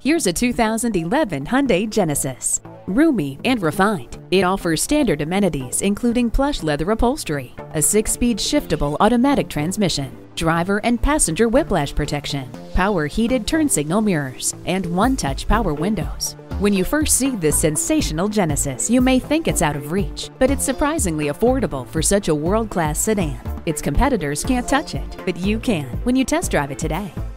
Here's a 2011 Hyundai Genesis. Roomy and refined, it offers standard amenities including plush leather upholstery, a 6-speed shiftable automatic transmission, driver and passenger whiplash protection, power heated turn signal mirrors, and one-touch power windows. When you first see this sensational Genesis, you may think it's out of reach, but it's surprisingly affordable for such a world-class sedan. Its competitors can't touch it, but you can when you test drive it today.